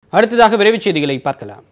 அடுத்ததாக விரைவுச் செய்திகளை பார்க்கலாம்.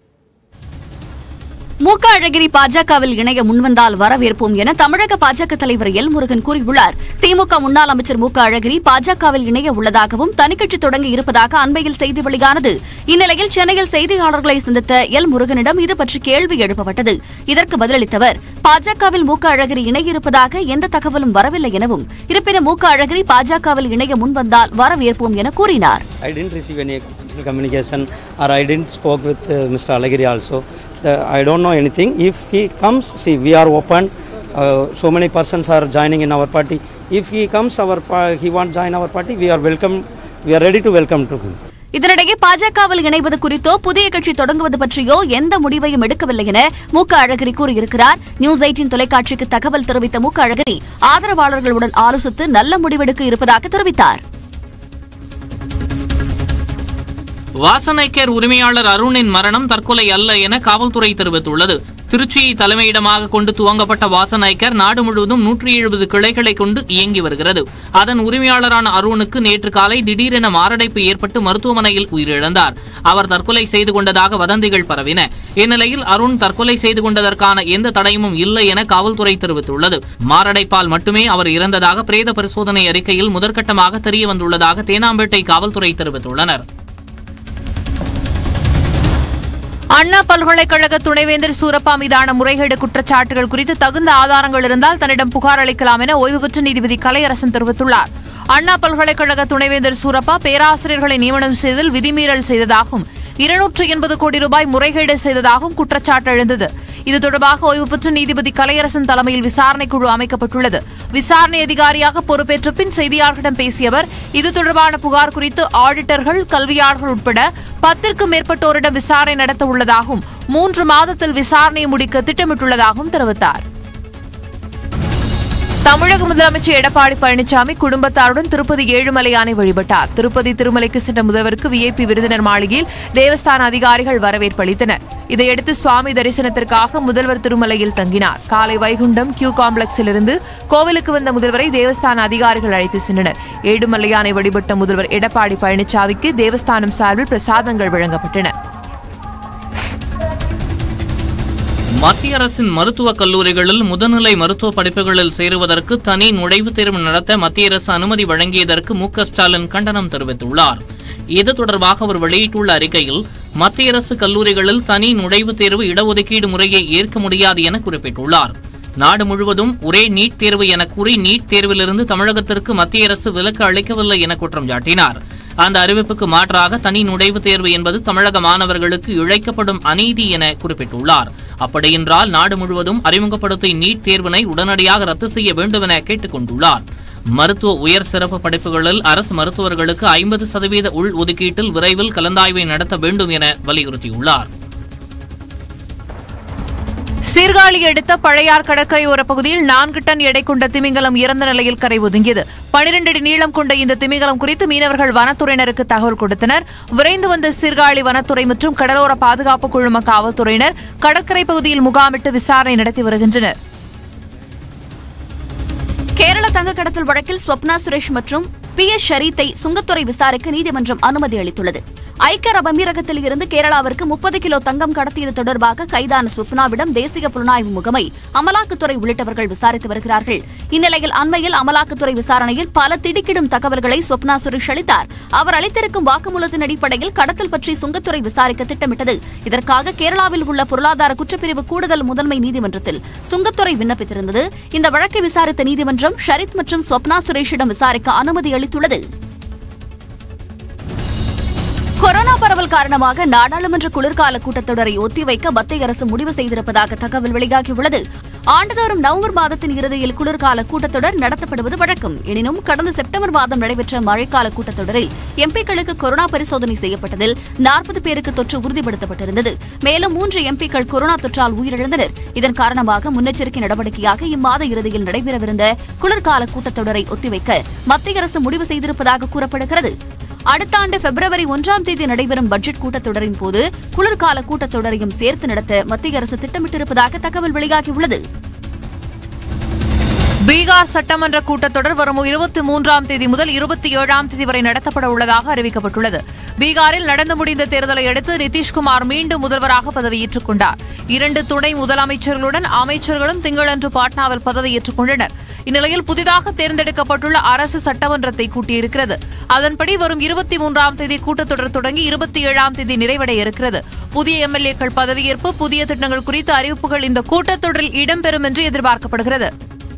மூக்க அழகிரி பாஜகவில் இணைய முன்வந்தால் வரவேற்போம் என தமிழக பாஜக தலைவர் எல் முருகன் கூறியுள்ளார். திமுக முன்னாள் அமைச்சர் மூக்க அழகிரி பாஜகவில் இணைய உள்ளதாகவும் தனிக்கட்சி தொடங்கி இருப்பதாக அண்மையில் செய்தி வெளியானது. இந்நிலையில் சென்னையில் செய்தியாளர்களை சந்தித்த எல் முருகனிடம் இது பற்றி கேள்வி எழுப்பப்பட்டது. இதற்கு பதிலளித்தவர், பாஜகவில் மூக்க அழகிரி இணைய இருப்பதாக எந்த தகவலும் வரவில்லை எனவும், இருப்பினும் மூக்க அழகிரி பாஜகவில் இணைய முன்வந்தால் வரவேற்போம் என கூறினார். I didn't receive any official communication or I didn't spoke with Mr. Alagiri also. I don't know anything. If he comes, see, we are open. So many persons are joining in our party. If he comes, he wants to join our party, we are welcome. We are ready to welcome to him. இதனிடையே பாஜகவில் இணைவது குறித்தோ புதிய கட்சி தொடங்குவது பற்றியோ எந்த முடிவையும் எடுக்கவில்லை என மூக்க அழகிரி கூறியிருக்கிறார். News18 தொலைக்காட்சிக்கு தகவல் தெரிவித்த மூக்க அழகிரி ஆதரவாளர்களுடன் ஆலோசித்து நல்ல முடிவெடுக்க இருப்பதாக தெரிவித்தார். வாசனைக்கேர் உரிமையாளர் அருணின் மரணம் தற்கொலை அல்ல என காவல்துறை தெரிவித்துள்ளது. திருச்சியை தலைமையிடமாக கொண்டு துவங்கப்பட்ட வாசனைக்கேர் நாடு முழுவதும் 170 கிளைகளை கொண்டு இயங்கி வருகிறது. அதன் உரிமையாளரான அருணுக்கு நேற்று காலை திடீரென மாரடைப்பு ஏற்பட்டு மருத்துவமனையில் உயிரிழந்தார். அவர் தற்கொலை செய்து கொண்டதாக வதந்திகள் பரவின. இந்நிலையில் அருண் தற்கொலை செய்து கொண்டதற்கான எந்த தடயமும் இல்லை என காவல்துறை தெரிவித்துள்ளது. மாரடைப்பால் மட்டுமே அவர் இறந்ததாக பிரேத பரிசோதனை அறிக்கையில் முதற்கட்டமாக தெரியவந்துள்ளதாக தேனாம்பேட்டை காவல்துறை தெரிவித்துள்ளனர். அண்ணா பல்கலைக்கழக துணைவேந்தர் சூரப்பா மீதான முறைகேடு குற்றச்சாட்டுகள் குறித்து தகுந்த ஆதாரங்கள் இருந்தால் தன்னிடம் புகார் அளிக்கலாம் என ஓய்வு பெற்ற நீதிபதி கலையரசன் தெரிவித்துள்ளார். அண்ணா பல்கலைக்கழக துணைவேந்தர் சூரப்பா பேராசிரியர்களை நியமனம் செய்ததில் விதிமீறல் செய்ததாகவும் 280 கோடி ரூபாய் முறைகேடு செய்ததாகவும் குற்றச்சாட்டு எழுந்தது. இது தொடர்பாக ஓய்வு பெற்ற நீதிபதி கலையரசன் தலைமையில் விசாரணை குழு அமைக்கப்பட்டுள்ளது. விசாரணை அதிகாரியாக பொறுப்பேற்ற பின் செய்தியாளர்களிடம் பேசிய அவர், இது தொடர்பான புகார் குறித்து ஆடிட்டர்கள், கல்வியாளர்கள் உட்பட 10க்கும் மேற்பட்டோரிடம் விசாரணை நடத்த உள்ளதாகவும் 3 மாதத்தில் விசாரணையை முடிக்க திட்டமிட்டுள்ளதாகவும் தெரிவித்தார். தமிழக முதலமைச்சர் எடப்பாடி பழனிசாமி குடும்பத்தாருடன் திருப்பதி ஏழுமலையானை வழிபட்டார். திருப்பதி திருமலைக்கு சென்ற முதல்வருக்கு விஐபி விருந்தினர் மாளிகையில் தேவஸ்தான அதிகாரிகள் வரவேற்பு அளித்தனர். இதையடுத்து சுவாமி தரிசனத்திற்காக முதல்வர் திருமலையில் தங்கினார். காலை வைகுண்டம் கியூ காம்ப்ளெக்ஸில் இருந்து கோவிலுக்கு வந்த முதல்வரை தேவஸ்தான அதிகாரிகள் அழைத்து சென்றனர். ஏழுமலையானை வழிபட்ட முதல்வர் எடப்பாடி பழனிசாமிக்கு தேவஸ்தானம் சார்பில் பிரசாதங்கள் வழங்கப்பட்டன. மத்திய அரசின் மருத்துவக் கல்லூரிகளில் முதுநிலை மருத்துவ படிப்புகளில் சேருவதற்கு தனி நுழைவுத் தேர்வு நடத்த மத்திய அரசு அனுமதி வழங்கியதற்கு மு.க. ஸ்டாலின் கண்டனம் தெரிவித்துள்ளார். இது தொடர்பாக அவர் வெளியிட்டுள்ள அறிக்கையில், மத்திய அரசு கல்லூரிகளில் தனி நுழைவுத் தேர்வு இடஒதுக்கீடு முறையை ஏற்க முடியாது என குறிப்பிட்டுள்ளார். நாடு முழுவதும் ஒரே நீட் தேர்வு என கூறி நீட் தேர்விலிருந்து தமிழகத்திற்கு மத்திய அரசு விலக்கு அளிக்கவில்லை என குற்றம் சாட்டினார். அந்த அறிவிப்புக்கு மாற்றாக தனி நுழைவுத் தேர்வு என்பது தமிழக மாணவர்களுக்கு இழைக்கப்படும் அநீதி என குறிப்பிட்டுள்ளார். அப்படியென்றால் நாடு முழுவதும் அறிமுகப்படுத்திய நீட் தேர்வினை உடனடியாக ரத்து செய்ய வேண்டும் என கேட்டுக் கொண்டுள்ளார். மருத்துவ உயர் சிறப்பு படிப்புகளில் அரசு மருத்துவர்களுக்கு 50% உள் ஒதுக்கீட்டில் விரைவில் கலந்தாய்வை நடத்த வேண்டும் என வலியுறுத்தியுள்ளார். சீர்காழி அடுத்த பழையார் கடற்கரையோர பகுதியில் 4 டன் எடை கொண்ட திமிங்கலம் இறந்த நிலையில் கரை ஒதுங்கியது. 12 அடி நீளம் கொண்ட இந்த திமிங்கலம் குறித்து மீனவர்கள் வனத்துறையினருக்கு தகவல் கொடுத்தனர். விரைந்து வந்த சீர்காழி வனத்துறை மற்றும் கடலோர பாதுகாப்பு குழும காவல்துறையினர் கடற்கரை பகுதியில் முகாமிட்டு விசாரணை நடத்தி வருகின்றனர். கேரள தங்க கடத்தல் வழக்கில் ஸ்வப்னா சுரேஷ் மற்றும் பி.எஸ். ஷரீத்தை சுங்கத்துறை விசாரிக்க நீதிமன்றம் அனுமதி அளித்துள்ளது. ஐக்கிய அரபு அமீரகத்தில் இருந்து கேரளாவிற்கு 30 கிலோ தங்கம் கடத்தியது தொடர்பாக கைதான ஸ்வப்னாவிடம் தேசிய புலனாய்வு முகமை, அமலாக்கத்துறை உள்ளிட்டவர்கள் விசாரித்து வருகிறார்கள். இந்நிலையில் அண்மையில் அமலாக்கத்துறை விசாரணையில் பல திடுக்கிடும் தகவல்களை ஸ்வப்னா சுரேஷ் அளித்தார். அவர் அளித்திருக்கும் வாக்குமூலத்தின் அடிப்படையில் கடத்தல் பற்றி சுங்கத்துறை விசாரிக்க திட்டமிட்டது. இதற்காக கேரளாவில் உள்ள பொருளாதார குற்றப்பிரிவு கூடுதல் முதன்மை நீதிமன்றத்தில் சுங்கத்துறை விண்ணப்பித்திருந்தது. இந்த வழக்கை விசாரித்த நீதிமன்றம் ஷரீத் மற்றும் ஸ்வப்னா சுரேஷிடம் விசாரிக்க அனுமதி அளித்துள்ளது. கொரோனா பரவல் காரணமாக நாடாளுமன்ற குளிர்கால கூட்டத்தொடரை ஒத்திவைக்க மத்திய அரசு முடிவு செய்திருப்பதாக தகவல் வெளியாகியுள்ளது. ஆண்டுதோறும் நவம்பர் மாதத்தின் இறுதியில் குளிர்கால கூட்டத்தொடர் நடத்தப்படுவது வழக்கம். எனினும் கடந்த செப்டம்பர் மாதம் நடைபெற்ற மழைக்கால கூட்டத்தொடரில் எம்பிக்களுக்கு கொரோனா பரிசோதனை செய்யப்பட்டதில் 40 பேருக்கு தொற்று உறுதிப்படுத்தப்பட்டிருந்தது. மேலும் 3 எம்பிக்கள் கொரோனா தொற்றால் உயிரிழந்தனர். இதன் காரணமாக முன்னெச்சரிக்கை நடவடிக்கையாக இம்மாத இறுதியில் நடைபெறவிருந்த குளிர்கால கூட்டத்தொடரை ஒத்திவைக்க மத்திய அரசு முடிவு செய்திருப்பதாக கூறப்படுகிறது. அடுத்த ஆண்டு பிப்ரவரி 1ஆம் தேதி நடைபெறும் பட்ஜெட் கூட்டத்தொடரின் போது குளிர்கால கூட்டத்தொடரையும் சேர்த்து நடத்த மத்திய அரசு திட்டமிட்டிருப்பதாக தகவல் வெளியாகியுள்ளது. பீகார் சட்டமன்ற கூட்டத்தொடர் வரும் 23ஆம் தேதி முதல் 27ஆம் தேதி வரை நடத்தப்பட உள்ளதாக அறிவிக்கப்பட்டுள்ளது. பீகாரில் நடந்து முடிந்த தேர்தலை அடுத்து நிதிஷ்குமார் மீண்டும் முதல்வராக பதவியேற்றுக் கொண்டார். 2 துணை முதலமைச்சர்களுடன் அமைச்சர்களும் திங்களன்று பாட்னாவில் பதவியேற்றுக் கொண்டனர். இந்நிலையில் புதிதாக தேர்ந்தெடுக்கப்பட்டுள்ள அரசு சட்டமன்றத்தை கூட்டியிருக்கிறது. அதன்படி வரும் 23ஆம் தேதி கூட்டத்தொடர் தொடங்கி 27ஆம் தேதி நிறைவடைய இருக்கிறது. புதிய எம்எல்ஏக்கள் பதவியேற்பு, புதிய திட்டங்கள் குறித்த அறிவிப்புகள் இந்த கூட்டத்தொடரில் இடம்பெறும் என்று எதிர்பார்க்கப்படுகிறது.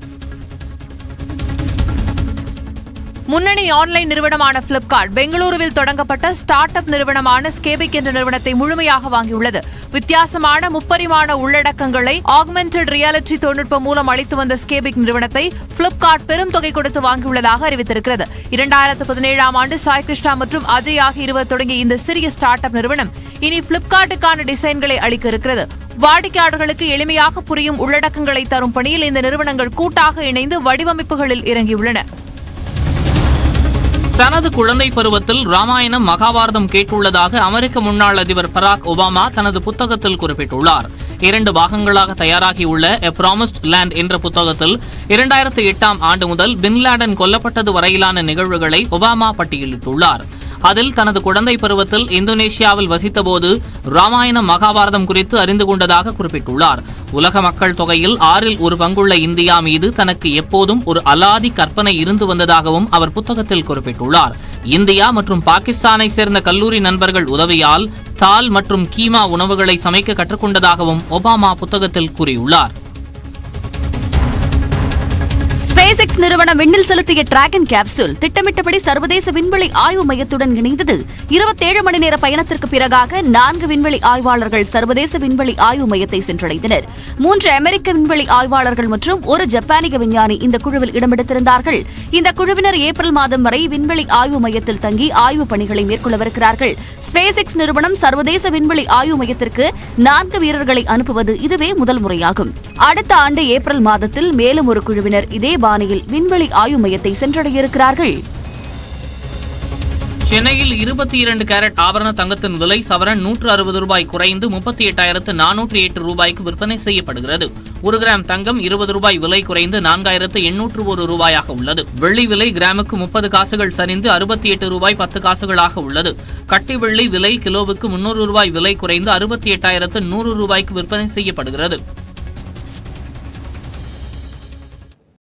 முன்னணி ஆன்லைன் நிறுவனமான பிளிப்கார்ட் பெங்களூருவில் தொடங்கப்பட்ட ஸ்டார்ட் அப் நிறுவனமான ஸ்கேபிக் என்ற நிறுவனத்தை முழுமையாக வாங்கியுள்ளது. வித்தியாசமான முப்பரிமாண உள்ளடக்கங்களை ஆக்மென்டட் ரியாலிட்டி தொழில்நுட்பம் மூலம் அளித்து வந்த ஸ்கேபிக் நிறுவனத்தை பிளிப்கார்ட் பெரும் தொகை கொடுத்து வாங்கியுள்ளதாக அறிவித்திருக்கிறது. 2017ஆம் ஆண்டு சாய் கிருஷ்ணா மற்றும் அஜய் ஆகிய இருவர் தொடங்கிய இந்த சிறிய ஸ்டார்ட் அப் நிறுவனம் இனி பிளிப்கார்ட்டுக்கான டிசைன்களை அளிக்க இருக்கிறது. வாடிக்கையாளர்களுக்கு எளிமையாக புரியும் உள்ளடக்கங்களை தரும் பணியில் இந்த நிறுவனங்கள் கூட்டாக இணைந்து வடிவமைப்புகளில் இறங்கியுள்ளன. தனது குழந்தை பருவத்தில் ராமாயணம் மகாபாரதம் கேட்டுள்ளதாக அமெரிக்க முன்னாள் அதிபர் பராக் ஒபாமா தனது புத்தகத்தில் குறிப்பிட்டுள்ளார். 2 பாகங்களாக தயாராகியுள்ள எ ப்ராமிஸ்ட் லேண்ட் என்ற புத்தகத்தில் 2008ஆம் ஆண்டு முதல் பின்லாடன் கொல்லப்பட்டது வரையிலான நிகழ்வுகளை ஒபாமா பட்டியலிட்டுள்ளார். அதில் தனது குழந்தை பருவத்தில் இந்தோனேஷியாவில் வசித்தபோது ராமாயணம் மகாபாரதம் குறித்து அறிந்து கொண்டதாக குறிப்பிட்டுள்ளார். உலக மக்கள் தொகையில் 6ல் 1 பங்குள்ள இந்தியா மீது தனக்கு எப்போதும் ஒரு அலாதி கற்பனை இருந்து வந்ததாகவும் அவர் புத்தகத்தில் குறிப்பிட்டுள்ளார். இந்தியா மற்றும் பாகிஸ்தானை சேர்ந்த கல்லூரி நண்பர்கள் உதவியால் தால் மற்றும் கீமா உணவுகளை சமைக்க கற்றுக்கொண்டதாகவும் ஒபாமா புத்தகத்தில் கூறியுள்ளார். SpaceX நிறுவனம் விண்ணில் செலுத்திய டிராகன் கேப்சூல் திட்டமிட்டபடி சர்வதேச விண்வெளி ஆய்வு மையத்துடன் இணைந்தது. 27 மணி நேர பயணத்திற்கு பிறகாக 4 விண்வெளி ஆய்வாளர்கள் சர்வதேச விண்வெளி ஆய்வு மையத்தை சென்றடைந்தனர். 3 அமெரிக்க விண்வெளி ஆய்வாளர்கள் மற்றும் 1 ஜப்பானிய விஞ்ஞானி இந்த குழுவில் இடம்பெடுத்திருந்தார்கள். இந்த குழுவினர் ஏப்ரல் மாதம் வரை விண்வெளி ஆய்வு மையத்தில் தங்கி ஆய்வு பணிகளை மேற்கொள்ளவிருக்கிறார்கள். SpaceX நிறுவனம் சர்வதேச விண்வெளி ஆய்வு மையத்திற்கு 4 வீரர்களை அனுப்புவது இதுவே முதல் முறையாகும். அடுத்த ஆண்டு ஏப்ரல் மாதத்தில் மேலும் ஒரு குழுவினர் இதே பாணியில் விண்வெளி ஆய்வு மையத்தை சென்றடைய இருக்கிறார்கள். சென்னையில் 22 கேரட் ஆபரண தங்கத்தின் விலை சவரன் 160 ரூபாய் குறைந்து 38,408 ரூபாய்க்கு விற்பனை செய்யப்படுகிறது. 1 கிராம் தங்கம் 20 ரூபாய் விலை குறைந்து 4,801 ரூபாயாக உள்ளது. வெள்ளி விலை கிராமுக்கு 30 காசுகள் சரிந்து 68 ரூபாய் 10 காசுகளாக உள்ளது. கட்டி வெள்ளி விலை கிலோவுக்கு 300 ரூபாய் விலை குறைந்து 68,100 ரூபாய்க்கு விற்பனை செய்யப்படுகிறது.